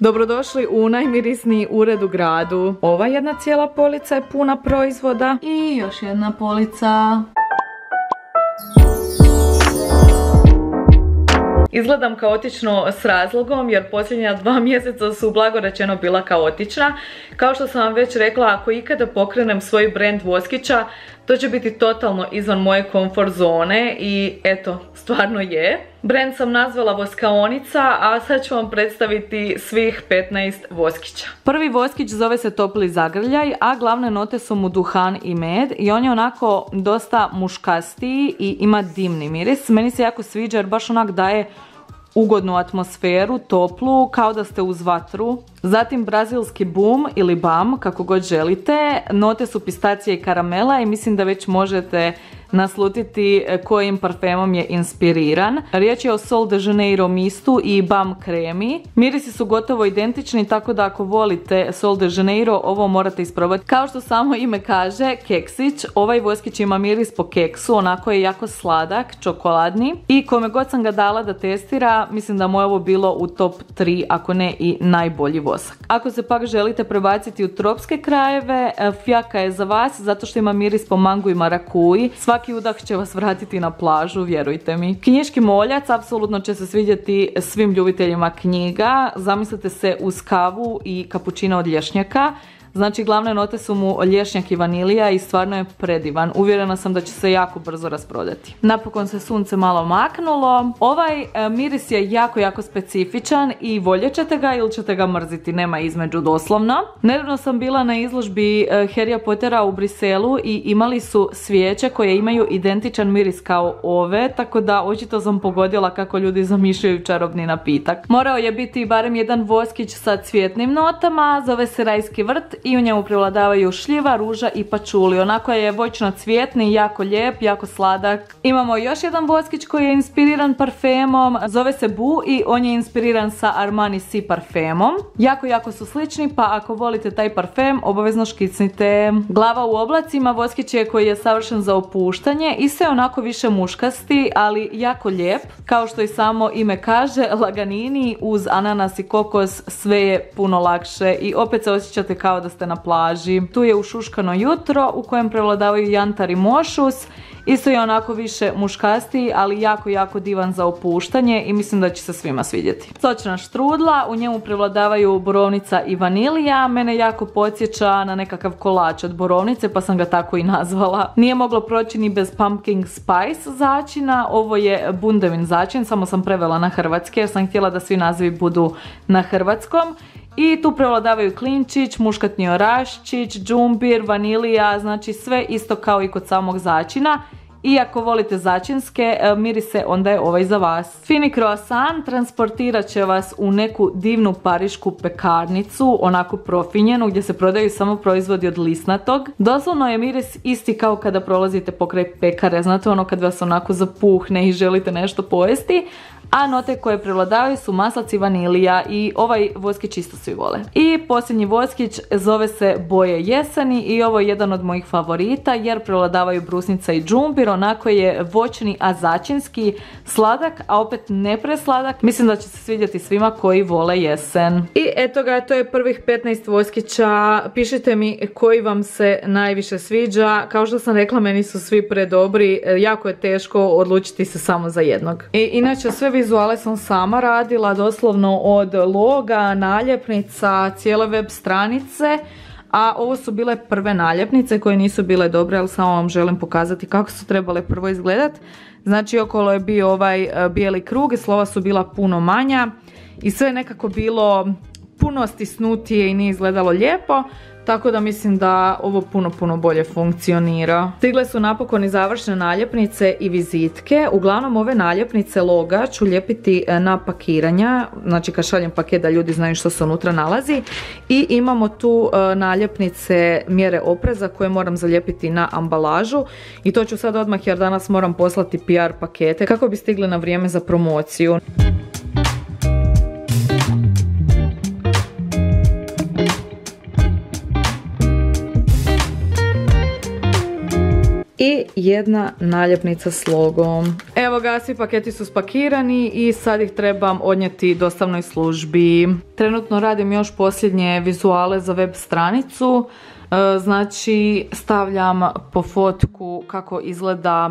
Dobrodošli u najmirisniji ured u gradu. Ova jedna cijela polica je puna proizvoda i još jedna polica. Izgledam kaotično s razlogom jer posljednja 2 mjeseca su blago rečeno bila kaotična. Kao što sam vam već rekla, ako ikada pokrenem svoj brand voskića, to će biti totalno izvan moje komfort zone i eto, stvarno je. Brand sam nazvala Voskaonica, a sad ću vam predstaviti svih 15 voskića. Prvi voskić zove se Topli zagrljaj, a glavne note su mu duhan i med i on je onako dosta muškastiji i ima dimni miris. Meni se jako sviđa jer baš onak daje ugodnu atmosferu, toplu, kao da ste uz vatru. Zatim brazilski bum ili bam, kako god želite. Note su pistacije i karamela i mislim da već možete naslutiti kojim parfemom je inspiriran. Riječ je o Sol de Janeiro mistu i bam kremi. Mirisi su gotovo identični, tako da ako volite Sol de Janeiro, ovo morate isprobati. Kao što samo ime kaže, keksić. Ovaj voskić ima miris po keksu, onako je jako sladak, čokoladni. I kome god sam ga dala da testira, mislim da mu je ovo bilo u top 3, ako ne i najbolji vosak. Ako se pak želite prebaciti u tropske krajeve, fjaka je za vas, zato što ima miris po mangu i marakuji. Svaki udah će vas vratiti na plažu, vjerujte mi. Knjiški moljac apsolutno će se svidjeti svim ljubiteljima knjiga. Zamislite se uz kavu i kapućino od lješnjaka. Znači glavne note su mu lješnjak i vanilija i stvarno je predivan. Uvjerena sam da će se jako brzo rasprodati. Napokon se sunce malo maknulo. Ovaj miris je jako specifičan i voljet ćete ga ili ćete ga mrziti, nema između doslovno. Nedavno sam bila na izložbi Harrya Pottera u Briselu i imali su svijeće koje imaju identičan miris kao ove, tako da očito sam pogodila kako ljudi zamišljaju čarobni napitak. Morao je biti barem jedan voskić sa cvjetnim notama, zove se rajski vrt i u njemu prevladavaju šljiva, ruža i pačuli. Onako je voćno cvjetni, jako lijep, jako sladak. Imamo još jedan voskić koji je inspiriran parfemom, zove se Bu i on je inspiriran sa Armani Si parfemom. Jako su slični, pa ako volite taj parfem, obavezno škicnite. Glava u oblacima voskić je koji je savršen za opuštanje i sve onako više muškasti, ali jako lijep. Kao što i samo ime kaže, laganini uz ananas i kokos, sve je puno lakše i opet se osjećate kao da ste na plaži. Tu je ušuškano jutro u kojem prevladavaju jantar i mošus. Isto je onako više muškastiji, ali jako divan za opuštanje i mislim da će se svima svidjeti. Sočna štrudla, u njemu prevladavaju borovnica i vanilija. Mene jako podsjeća na nekakav kolač od borovnice, pa sam ga tako i nazvala. Nije moglo proći ni bez pumpkin spice začina. Ovo je bundevin začin, samo sam prevela na hrvatski jer sam htjela da svi nazivi budu na hrvatskom. I tu prevladavaju klinčić, muškatni oraščić, džumbir, vanilija, znači sve isto kao i kod samog začina. I ako volite začinske mirise, onda je ovaj za vas. Fini croissant transportirat će vas u neku divnu parišku pekarnicu, onako profinjenu, gdje se prodaju samo proizvodi od lisnatog. Doslovno je miris isti kao kada prolazite pokraj pekare, znate ono kad vas onako zapuhne i želite nešto pojesti. A note koje prevladavaju su maslac i vanilija i ovaj voskić isto svi vole. I posljednji voskić zove se Boje jeseni i ovo je jedan od mojih favorita jer prevladavaju brusnica i džumbir, onako je voćni a začinski, sladak, a opet ne presladak. Mislim da će se svidjeti svima koji vole jesen. I eto ga, to je prvih 15 voskića. Pišite mi koji vam se najviše sviđa. Kao što sam rekla, meni su svi predobri, jako je teško odlučiti se samo za jednog. I inače sve vizuale sam sama radila, doslovno od loga, naljepnica, cijele web stranice, a ovo su bile prve naljepnice koje nisu bile dobre, ali samo vam želim pokazati kako su trebale prvo izgledat. Znači okolo je bio ovaj bijeli krug i slova su bila puno manja i sve je nekako bilo puno stisnutije i nije izgledalo lijepo. Tako da mislim da ovo puno bolje funkcionira. Stigle su napokon i završne naljepnice i vizitke. Uglavnom ove naljepnice loga ću lijepiti na pakiranja. Znači kad šaljem paket da ljudi znaju što se unutra nalazi. I imamo tu naljepnice mjere opreza koje moram zalijepiti na ambalažu. I to ću sad odmah jer danas moram poslati PR pakete kako bi stigle na vrijeme za promociju. i jedna naljepnica s logom. Evo ga, svi paketi su spakirani i sad ih trebam odnijeti dostavnoj službi. Trenutno radim još posljednje vizuale za web stranicu. Znači stavljam po fotku kako izgleda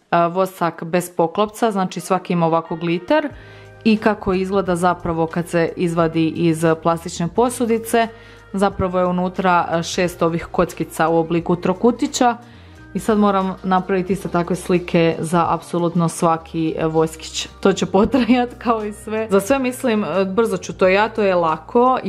vosak bez poklopca, znači svaki ima ovako glitter i kako izgleda zapravo kad se izvadi iz plastične posudice. Zapravo je unutra 6 ovih kockica u obliku trokutića i sad moram napraviti isto takve slike za apsolutno svaki voskić. To će potrajati kao i sve. Za sve mislim brzo ću to ja, to je lako,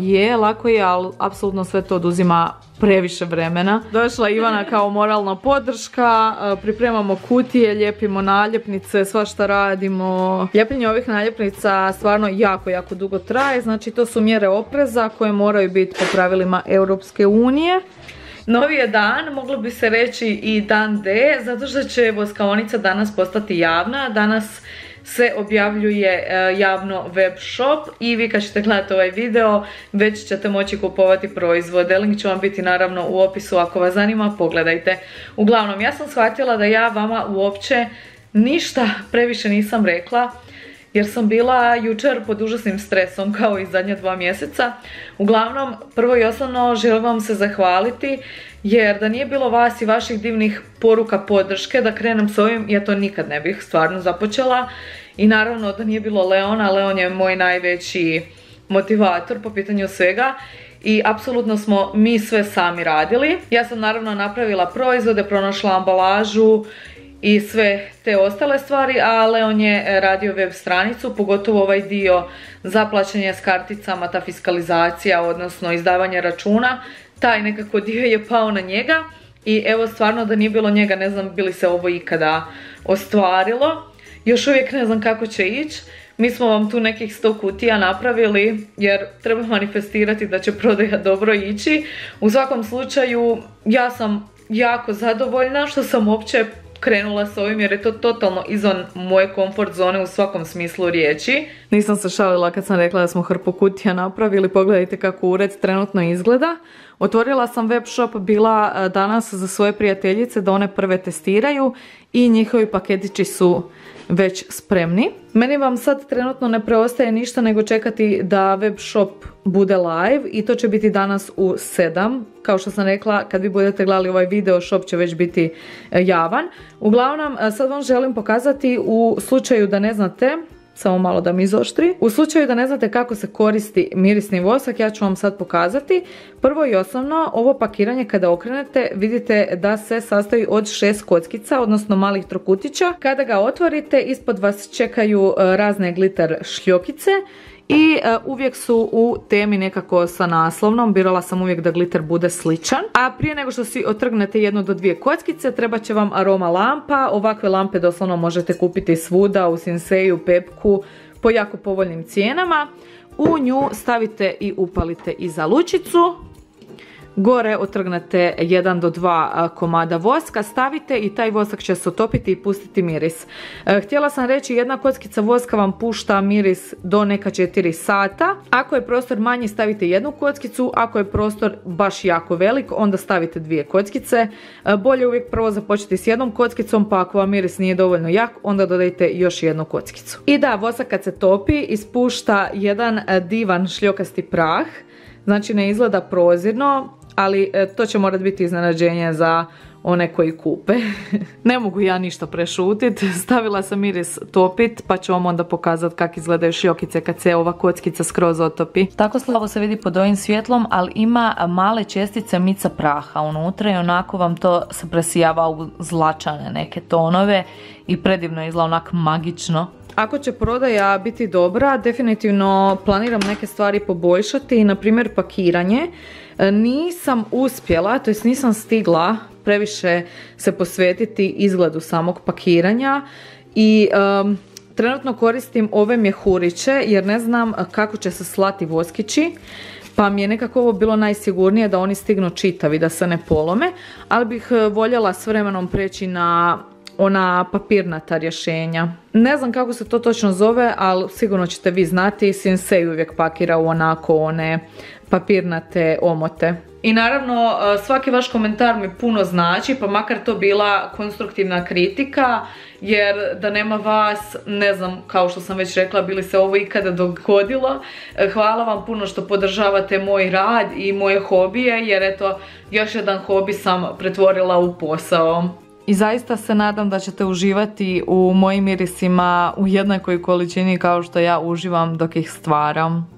ali apsolutno sve to oduzima previše vremena. Došla Ivana kao moralna podrška, pripremamo kutije, lijepimo naljepnice, svašta radimo. Ljepljenje ovih naljepnica stvarno jako dugo traje, znači to su mjere opreza koje moraju biti po pravilima Europske unije. Novi je dan, moglo bi se reći i dan D, zato što će voskaonica danas postati javna. Danas se objavljuje javno web shop i vi kad ćete gledati ovaj video već ćete moći kupovati proizvode. Link će vam biti naravno u opisu, ako vas zanima pogledajte. Uglavnom, ja sam shvatila da ja vama uopće ništa previše nisam rekla, jer sam bila jučer pod užasnim stresom kao i zadnja 2 mjeseca. Uglavnom, prvo i osnovno želim vam se zahvaliti, jer da nije bilo vas i vaših divnih poruka podrške da krenem s ovim, ja to nikad ne bih stvarno započela. I naravno da nije bilo Leona, Leon je moj najveći motivator po pitanju svega. I apsolutno smo mi sve sami radili. Ja sam naravno napravila proizvode, pronašla ambalažu i sve te ostale stvari, a Leon je radio web stranicu, pogotovo ovaj dio za plaćanje s karticama, ta fiskalizacija, odnosno izdavanje računa. Taj nekako dio je pao na njega i evo stvarno da nije bilo njega ne znam bi li se ovo ikada ostvarilo. Još uvijek ne znam kako će ići. Mi smo vam tu nekih 100 kutija napravili jer treba manifestirati da će prodaja dobro ići. U svakom slučaju ja sam jako zadovoljna što sam uopće krenula s ovim jer je to totalno izvan moje komfort zone u svakom smislu riječi. Nisam se šalila kad sam rekla da smo hrpu kutija napravili, pogledajte kako ured trenutno izgleda. Otvorila sam web shop bila danas za svoje prijateljice da one prve testiraju i njihovi paketići su već spremni. Meni vam sad trenutno ne preostaje ništa nego čekati da web shop bude live i to će biti danas u 7. Kao što sam rekla, kad vi budete gledali ovaj video, shop će već biti javan. Uglavnom, sad vam želim pokazati u slučaju da ne znate, samo malo da mi izoštri. U slučaju da ne znate kako se koristi mirisni vosak, ja ću vam sad pokazati. Prvo i osnovno, ovo pakiranje kada okrenete vidite da se sastoji od 6 kockica, odnosno malih trokutića. Kada ga otvorite, ispod vas čekaju razne glitter šljokice i uvijek su u temi nekako sa naslovnom. Birala sam uvijek da glitter bude sličan. A prije nego što si otrgnete 1 do 2 kockice, treba će vam aroma lampa. Ovakve lampe doslovno možete kupiti svuda, u Sinseju, Pepku, po jako povoljnim cijenama. U nju stavite i upalite iza lučicu. Gore otrgnete 1 do 2 komada voska, stavite i taj vosak će se otopiti i pustiti miris. Htjela sam reći, jedna kockica voska vam pušta miris do neka 4 sata. Ako je prostor manji stavite 1 kockicu, ako je prostor baš jako velik onda stavite 2 kockice. Bolje uvijek prvo započeti s 1 kockicom, pa ako vam miris nije dovoljno jak onda dodajte još 1 kockicu. I da, vosak kad se topi ispušta jedan divan šljokasti prah, znači ne izgleda prozirno, ali to će morati biti iznenađenje za one koji kupe. Ne mogu ja ništa prešutit, stavila sam miris topit pa ću vam onda pokazati kako izgledaju šljokice kad se ova kockica skroz otopi. Tako slabo se vidi pod ovim svjetlom, ali ima male čestice mica praha unutra i onako vam to se presijava u zlačane neke tonove i predivno izgleda onak magično. Ako će prodaja biti dobra, definitivno planiram neke stvari poboljšati, na primjer pakiranje. Nisam uspjela, to jest nisam stigla previše se posvetiti izgledu samog pakiranja i trenutno koristim ove mjehuriće jer ne znam kako će se slati voskići. Pa mi je nekako ovo bilo najsigurnije da oni stignu čitavi, da se ne polome, ali bih voljela s vremenom preći na ona papirnata rješenja. Ne znam kako se to točno zove, ali sigurno ćete vi znati, Sinsei uvijek pakira u onako one papirnate omote. I naravno svaki vaš komentar mi puno znači, pa makar to bila konstruktivna kritika, jer da nema vas, ne znam, kao što sam već rekla, bi li se ovo ikada dogodilo. Hvala vam puno što podržavate moj rad i moje hobije, jer eto, još jedan hobi sam pretvorila u posao. I zaista se nadam da ćete uživati u mojim mirisima u jednakoj količini kao što ja uživam dok ih stvaram.